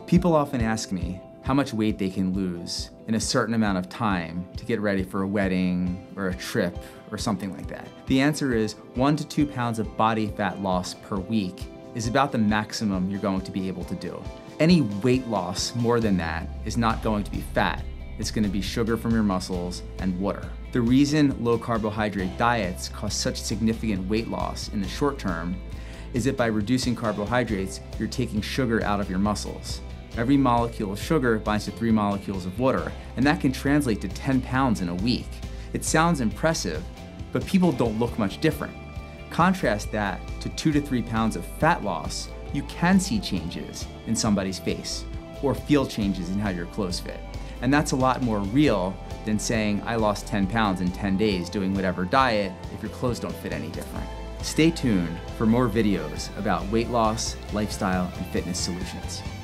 People often ask me how much weight they can lose in a certain amount of time to get ready for a wedding or a trip or something like that. The answer is 1 to 2 pounds of body fat loss per week is about the maximum you're going to be able to do. Any weight loss more than that is not going to be fat. It's going to be sugar from your muscles and water. The reason low carbohydrate diets cause such significant weight loss in the short term is that by reducing carbohydrates, you're taking sugar out of your muscles. Every molecule of sugar binds to 3 molecules of water, and that can translate to 10 pounds in a week. It sounds impressive, but people don't look much different. Contrast that to 2 to 3 pounds of fat loss, you can see changes in somebody's face or feel changes in how your clothes fit. And that's a lot more real than saying, I lost 10 pounds in 10 days doing whatever diet if your clothes don't fit any different. Stay tuned for more videos about weight loss, lifestyle, and fitness solutions.